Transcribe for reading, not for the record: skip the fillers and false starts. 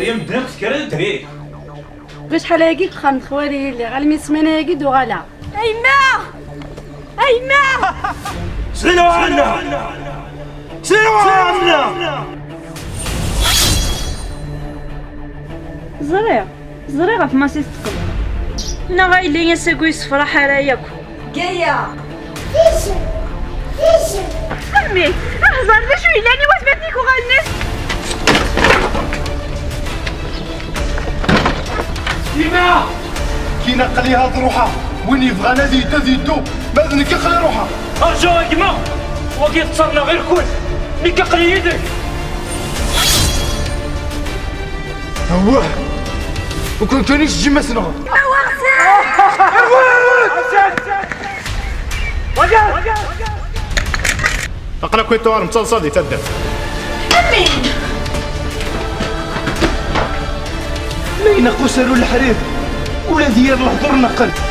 دريم بنك كرا دري باش شحال هاكي خان خوالي اللي غالمي سمانه هاكي دوغالا ايما سليوا عنا زريغه في ماسيستكم انا غايلين يساقو يصفر حراياكم جايه امي اهزر باش ويلاني واش باتنيكو غالناس ديما كي نقلي هاد روحها وين يبغى نادي يدو باذن كيخلي روحها ارجو ديما وكي تصرنا غير كل ملي كيقلي يدك هو وكون كانيش تجي مسنا اقلا كويتوار متصل تبدا ما ينقصوا الحرير ولا ديال الحضور نقل